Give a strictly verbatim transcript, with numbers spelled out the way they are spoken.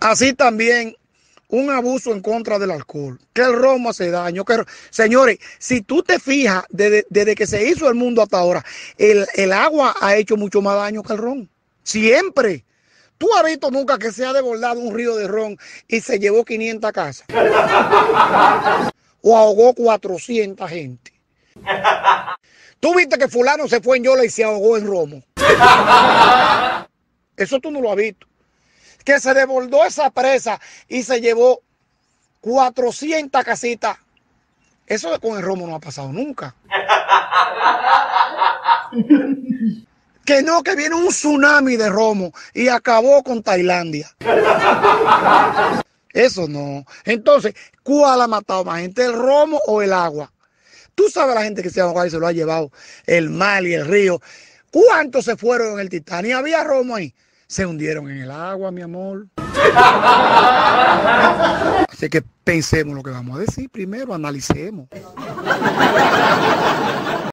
Así también un abuso en contra del alcohol, que el romo hace daño. Que, señores, si tú te fijas, desde, desde que se hizo el mundo hasta ahora, el, el agua ha hecho mucho más daño que el ron. Siempre. ¿Tú has visto nunca que se ha desbordado un río de ron y se llevó quinientas casas? O ahogó cuatrocientas gente. ¿Tú viste que fulano se fue en Yola y se ahogó en romo? Eso tú no lo has visto. Que se desbordó esa presa y se llevó cuatrocientas casitas. Eso con el romo no ha pasado nunca. Que no, que viene un tsunami de romo y acabó con Tailandia. Eso no. Entonces, ¿cuál ha matado más gente, el romo o el agua? Tú sabes la gente que se ha ahogado y se lo ha llevado el mar y el río. ¿Cuántos se fueron en el Titanic? ¿Había romo ahí? Se hundieron en el agua, mi amor. Así que pensemos lo que vamos a decir primero, analicemos.